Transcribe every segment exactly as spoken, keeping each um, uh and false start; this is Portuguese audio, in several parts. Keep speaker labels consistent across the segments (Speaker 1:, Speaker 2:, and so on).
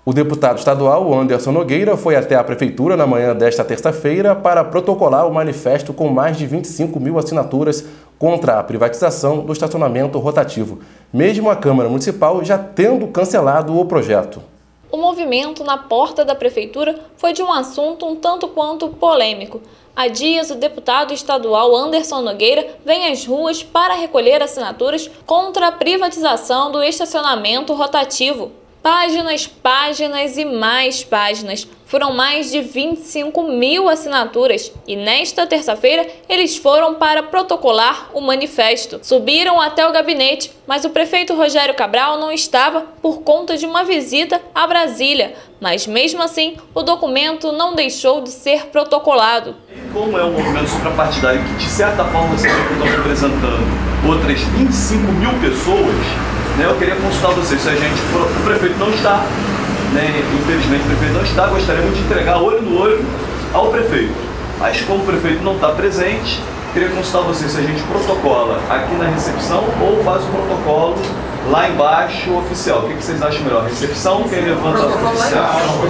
Speaker 1: O deputado estadual Anderson Nogueira foi até a Prefeitura na manhã desta terça-feira para protocolar o manifesto com mais de vinte e cinco mil assinaturas contra a privatização do estacionamento rotativo, mesmo a Câmara Municipal já tendo cancelado o projeto.
Speaker 2: O movimento na porta da Prefeitura foi de um assunto um tanto quanto polêmico. Há dias, o deputado estadual Anderson Nogueira vem às ruas para recolher assinaturas contra a privatização do estacionamento rotativo. Páginas, páginas e mais páginas. Foram mais de vinte e cinco mil assinaturas e nesta terça-feira eles foram para protocolar o manifesto. Subiram até o gabinete, mas o prefeito Rogério Cabral não estava por conta de uma visita a Brasília. Mas mesmo assim, o documento não deixou de ser protocolado.
Speaker 3: Como é um movimento suprapartidário que de certa forma vocês estão representando outras vinte e cinco mil pessoas, né, eu queria consultar vocês, se a gente for, o prefeito não está, né, infelizmente o prefeito não está, gostaríamos de entregar olho no olho ao prefeito. Mas como o prefeito não está presente, queria consultar vocês se a gente protocola aqui na recepção ou faz o protocolo lá embaixo oficial. O que vocês acham melhor? Recepção, quem levanta o oficial?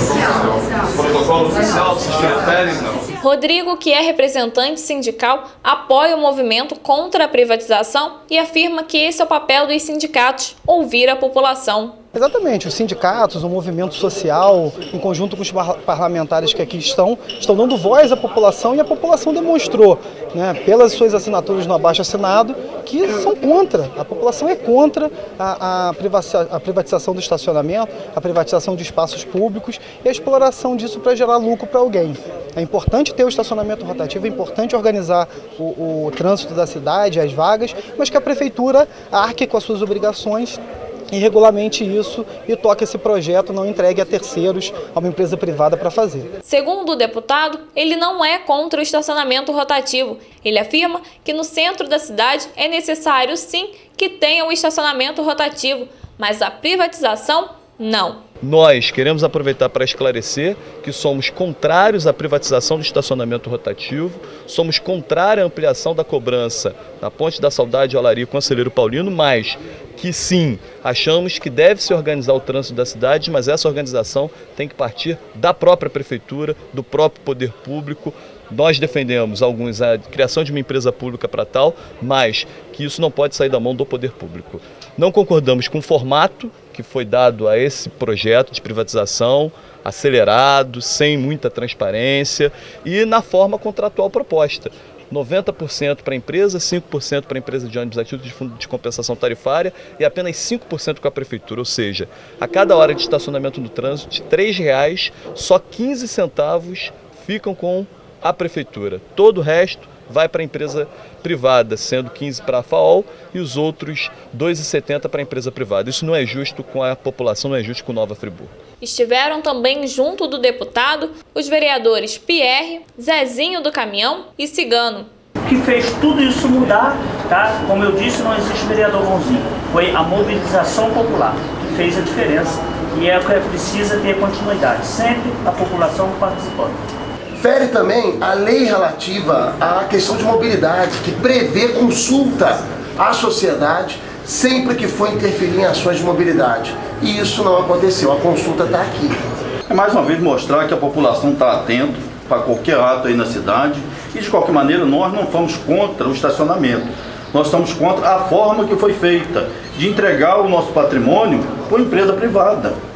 Speaker 3: Protocolo oficial, vocês preferem? Não.
Speaker 2: Rodrigo, que é representante sindical, apoia o movimento contra a privatização e afirma que esse é o papel dos sindicatos, ouvir a população.
Speaker 4: Exatamente, os sindicatos, o movimento social, em conjunto com os parlamentares que aqui estão, estão dando voz à população e a população demonstrou, né, pelas suas assinaturas no abaixo-assinado, que são contra, a população é contra a, a, a privatização do estacionamento, a privatização de espaços públicos e a exploração disso para gerar lucro para alguém. É importante ter o estacionamento rotativo, é importante organizar o, o trânsito da cidade, as vagas, mas que a prefeitura arque com as suas obrigações e regulamente isso e toque esse projeto, não entregue a terceiros, a uma empresa privada para fazer.
Speaker 2: Segundo o deputado, ele não é contra o estacionamento rotativo. Ele afirma que no centro da cidade é necessário sim que tenha o estacionamento rotativo, mas a privatização não.
Speaker 3: Nós queremos aproveitar para esclarecer que somos contrários à privatização do estacionamento rotativo, somos contrários à ampliação da cobrança da Ponte da Saudade Olaria e Conselheiro Paulino, mas que sim, achamos que deve se organizar o trânsito da cidade, mas essa organização tem que partir da própria prefeitura, do próprio poder público. Nós defendemos alguns a criação de uma empresa pública para tal, mas que isso não pode sair da mão do poder público. Não concordamos com o formato que foi dado a esse projeto de privatização, acelerado, sem muita transparência e na forma contratual proposta. noventa por cento para a empresa, cinco por cento para a empresa de ônibus a título de fundo de compensação tarifária e apenas cinco por cento com a prefeitura, ou seja, a cada hora de estacionamento no trânsito de três reais, só quinze centavos ficam com a prefeitura. Todo o resto vai para a empresa privada, sendo quinze para a FAOL e os outros dois reais e setenta centavos para a empresa privada. Isso não é justo com a população, não é justo com Nova Friburgo.
Speaker 2: Estiveram também junto do deputado os vereadores Pierre, Zezinho do Caminhão e Cigano.
Speaker 5: O que fez tudo isso mudar, tá? Como eu disse, não existe vereador bonzinho. Foi a mobilização popular que fez a diferença e é o que precisa ter continuidade. Sempre a população participando.
Speaker 6: Fere também a lei relativa à questão de mobilidade, que prevê consulta à sociedade sempre que for interferir em ações de mobilidade. E isso não aconteceu, a consulta está aqui.
Speaker 7: É mais uma vez mostrar que a população está atenta para qualquer ato aí na cidade e de qualquer maneira nós não fomos contra o estacionamento. Nós estamos contra a forma que foi feita de entregar o nosso patrimônio para uma empresa privada.